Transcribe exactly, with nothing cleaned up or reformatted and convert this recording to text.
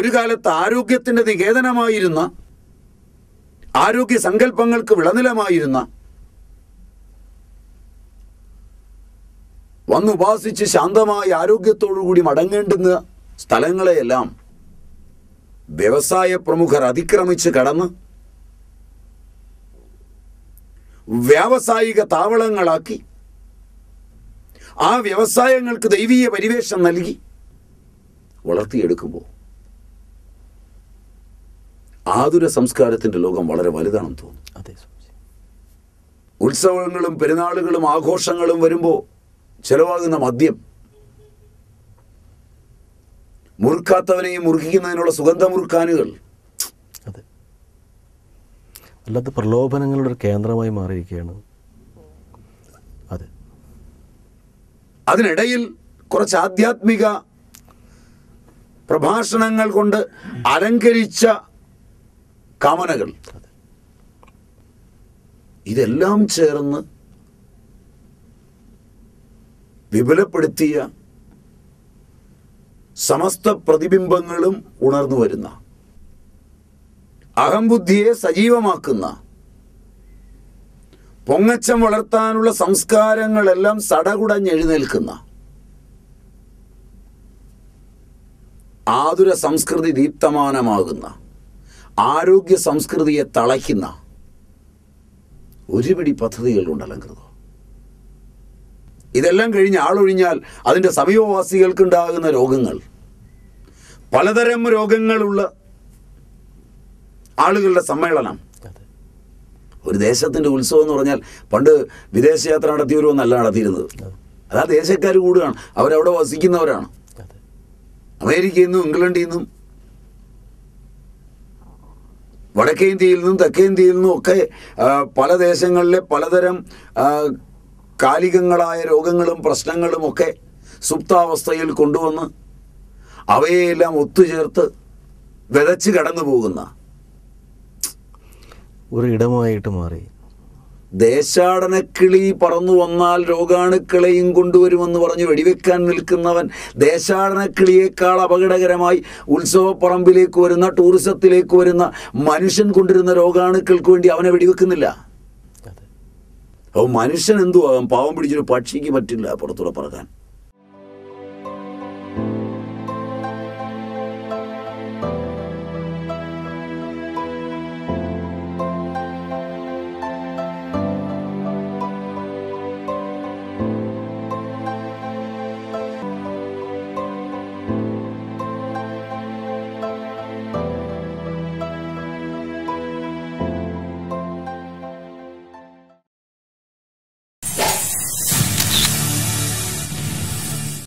ഒരു കാലത്ത് ആരോഗ്യത്തിൻ്റെ നികേതനമായിരുന്ന, ആരോഗ്യ സങ്കല്പങ്ങൾക്ക് വിളനിലമായിരുന്ന, വന്നുപാസിച്ച് ശാന്തമായ ആരോഗ്യത്തോടുകൂടി മടങ്ങേണ്ടുന്ന സ്ഥലങ്ങളെയെല്ലാം വ്യവസായ പ്രമുഖർ അതിക്രമിച്ച് കടന്ന് വ്യാവസായിക താവളങ്ങളാക്കി ആ വ്യവസായങ്ങൾക്ക് ദൈവീയ പരിവേഷം നൽകി വളർത്തിയെടുക്കുമ്പോൾ ആതുര സംസ്കാരത്തിൻ്റെ ലോകം വളരെ വലുതാണെന്ന് തോന്നുന്നു. അതെ. ഉത്സവങ്ങളും പെരുന്നാളുകളും ആഘോഷങ്ങളും വരുമ്പോൾ ചെലവാകുന്ന മദ്യം, മുറുക്കാത്തവനെയും മുറുക്കിക്കുന്നതിനുള്ള സുഗന്ധമുറുക്കാനുകൾ, അതെ, അല്ലാത്ത പ്രലോഭനങ്ങളുടെ ഒരു കേന്ദ്രമായി മാറിയിരിക്കുകയാണ്. അതെ. അതിനിടയിൽ കുറച്ച് ആധ്യാത്മിക പ്രഭാഷണങ്ങൾ കൊണ്ട് അലങ്കരിച്ച കാമനകൾ, ഇതെല്ലാം ചേർന്ന് വിപുലപ്പെടുത്തിയ സമസ്ത പ്രതിബിംബങ്ങളും ഉണർന്നു വരുന്ന, അഹംബുദ്ധിയെ സജീവമാക്കുന്ന, പൊങ്ങച്ചം വളർത്താനുള്ള സംസ്കാരങ്ങളെല്ലാം സടകുടഞ്ഞെഴുന്നേൽക്കുന്ന, ആതുര സംസ്കൃതി ദീപ്തമാനമാകുന്ന, ആരോഗ്യ സംസ്കൃതിയെ തളയ്ക്കുന്ന ഒരുപിടി പദ്ധതികളുണ്ട് അലങ്കൃതം. ഇതെല്ലാം കഴിഞ്ഞ് ആളൊഴിഞ്ഞാൽ അതിൻ്റെ സമീപവാസികൾക്കുണ്ടാകുന്ന രോഗങ്ങൾ, പലതരം രോഗങ്ങളുള്ള ആളുകളുടെ സമ്മേളനം. ഒരു ദേശത്തിൻ്റെ ഉത്സവം എന്ന് പറഞ്ഞാൽ പണ്ട് വിദേശയാത്ര നടത്തിയവരൊന്നല്ല നടത്തിയിരുന്നത്. അതാ ദേശക്കാർ കൂടുകയാണ്, അവരവിടെ വസിക്കുന്നവരാണ്. അമേരിക്കയിൽ നിന്നും ഇംഗ്ലണ്ടിൽ നിന്നും വടക്കേ ഇന്ത്യയിൽ നിന്നും തെക്കേ ഇന്ത്യയിൽ നിന്നും ഒക്കെ പല ദേശങ്ങളിലെ പലതരം കാലികങ്ങളായ രോഗങ്ങളും പ്രശ്നങ്ങളും ഒക്കെ സുപ്താവസ്ഥയിൽ കൊണ്ടുവന്ന് അവയെല്ലാം ഒത്തുചേർത്ത് വിതച്ച് കടന്നു പോകുന്ന ഒരു ഇടമായിട്ട് മാറി. ദേശാടനക്കിളി പറന്നു വന്നാൽ രോഗാണുക്കളെയും കൊണ്ടുവരുമെന്ന് പറഞ്ഞ് വെടിവെക്കാൻ നിൽക്കുന്നവൻ ദേശാടനക്കിളിയേക്കാൾ അപകടകരമായി ഉത്സവപ്പറമ്പിലേക്ക് വരുന്ന, ടൂറിസത്തിലേക്ക് വരുന്ന മനുഷ്യൻ കൊണ്ടിരുന്ന രോഗാണുക്കൾക്ക് വേണ്ടി അവനെ വെടിവെക്കുന്നില്ല. അപ്പോൾ മനുഷ്യൻ എന്തുവാകും? പാവം പിടിച്ചൊരു പക്ഷിക്ക് പറ്റില്ല പുറത്തൂടെ പറക്കാൻ.